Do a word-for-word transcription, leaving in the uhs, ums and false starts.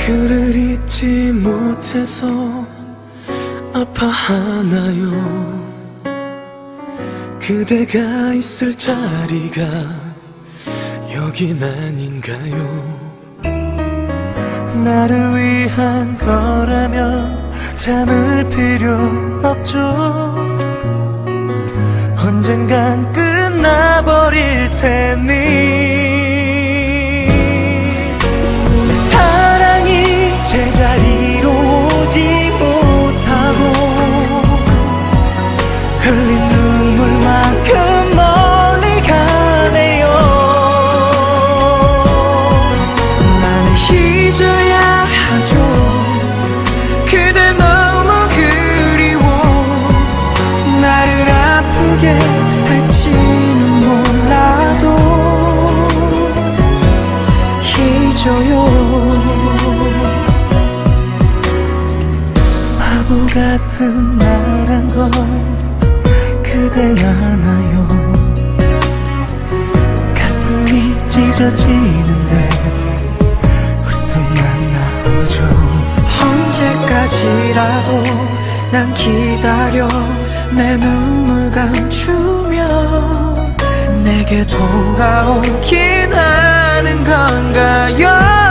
그를 잊지 못해서 아파하나요? 그대가 있을 자리가 여긴 아닌가요? 나를 위한 거라면 참을 필요 없죠. 언젠간 끝나버릴 테니 사랑이 제자리로 오지 못하고 흘린 눈물만큼 멀리 가네요. 나는 잊어야 하죠. 그대 너무 그리워. 나를 아프게 할지는 몰라도 잊어요. 바보 같은 나란 걸 그대 아나요? 가슴이 찢어지는데 웃음만 나오죠. 언제까지라도 난 기다려 내 눈물 감추며 내게 돌아오긴 하는 건가요?